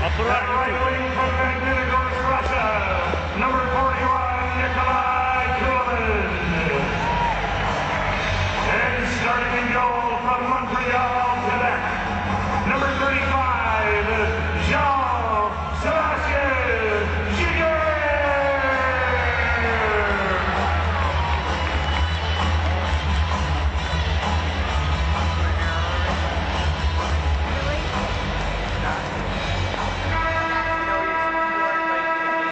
Right wing from Magnetic, Russia, number 41, Nikolai.